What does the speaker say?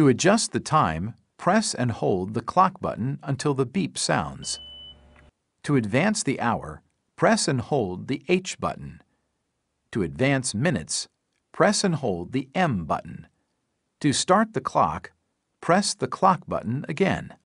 To adjust the time, press and hold the clock button until the beep sounds. To advance the hour, press and hold the H button. To advance minutes, press and hold the M button. To start the clock, press the clock button again.